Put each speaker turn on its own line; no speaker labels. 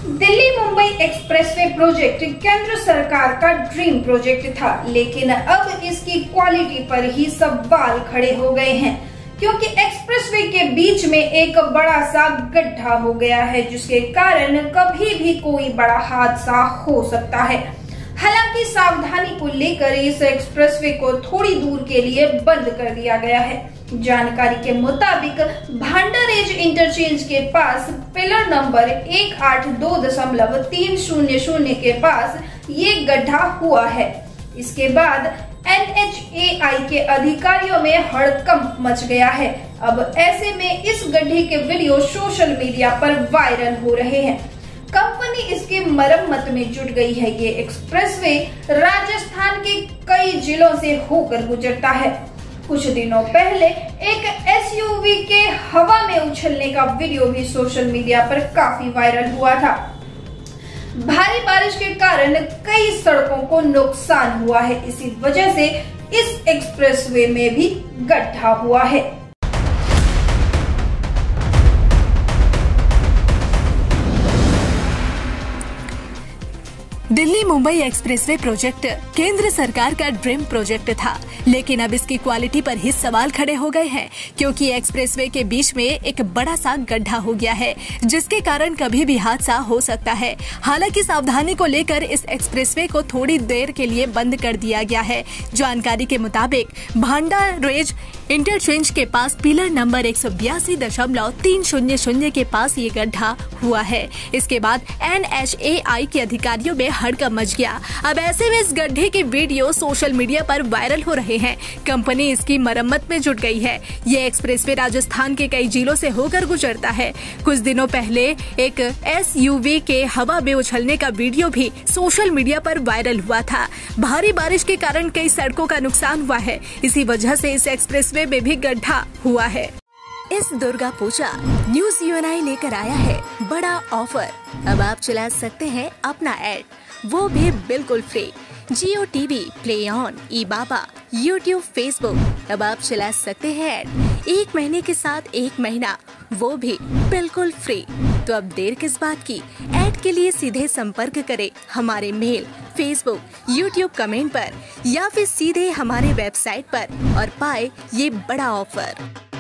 Delhi Mumbai expressway project केंद्र सरकार का ड्रीम प्रोजेक्ट था, लेकिन अब इसकी क्वालिटी पर ही सवाल खड़े हो गए हैं, क्योंकि एक्सप्रेसवे के बीच में एक बड़ा सा गड्ढा हो गया है, जिसके कारण कभी भी कोई बड़ा हादसा हो सकता है। हालांकि सावधानी को लेकर इस एक्सप्रेसवे को थोड़ी दूर के लिए बंद कर दिया गया है। जानकारी के मुताबिक भांडारेज इंटरचेंज के पास पिलर नंबर 182.300 के पास ये गड्ढा हुआ है। इसके बाद NHAI के अधिकारियों में हड़कंप मच गया है। अब ऐसे में इस गड्ढे के वीडियो सोशल मीडिया पर वायरल हो रहे हैं। कंपनी इसकी मरम्मत में जुट गई है। ये एक्सप्रेसवे राजस्थान के कई जिलों से होकर गुजरता है। कुछ दिनों पहले एक SUV के हवा में उछलने का वीडियो भी सोशल मीडिया पर काफी वायरल हुआ था। भारी बारिश के कारण कई सड़कों को नुकसान हुआ है। इसी वजह से इस एक्सप्रेसवे में भी गड्ढा हुआ है।
दिल्ली मुंबई एक्सप्रेसवे प्रोजेक्ट केंद्र सरकार का ड्रीम प्रोजेक्ट था, लेकिन अब इसकी क्वालिटी पर ही सवाल खड़े हो गए हैं, क्योंकि एक्सप्रेसवे के बीच में एक बड़ा सा गड्ढा हो गया है, जिसके कारण कभी भी हादसा हो सकता है। हालांकि सावधानी को लेकर इस एक्सप्रेसवे को थोड़ी देर के लिए बंद कर दिया गया है। जानकारी के मुताबिक भांडारेज इंटरचेंज के पास पिलर नंबर 182.300 के पास ये गड्ढा हुआ है। इसके बाद NHAI के अधिकारियों में हड़कंप मच गया। अब ऐसे में इस गड्ढे के वीडियो सोशल मीडिया पर वायरल हो रहे हैं। कंपनी इसकी मरम्मत में जुट गई है। ये एक्सप्रेसवे राजस्थान के कई जिलों से होकर गुजरता है। कुछ दिनों पहले एक SUV के हवा में उछलने का वीडियो भी सोशल मीडिया पर वायरल हुआ था। भारी बारिश के कारण कई सड़कों का नुकसान हुआ है। इसी वजह से इस एक्सप्रेसवे में भी गड्ढा हुआ है। इस दुर्गा पूजा न्यूज UNI लेकर आया है बड़ा ऑफर। अब आप चला सकते हैं अपना ऐड, वो भी बिल्कुल free. Jio TV, Play On, eBaba, YouTube, Facebook। अब आप चला सकते हैं ऐड 1 महीने के साथ 1 महीना, वो भी बिल्कुल फ्री। तो अब देर किस बात की? ऐड के लिए सीधे संपर्क करें हमारे मेल, Facebook, YouTube कमेंट पर या फिर सीधे हमारे वेबसाइट पर और पाए ये बड़ा ऑफर।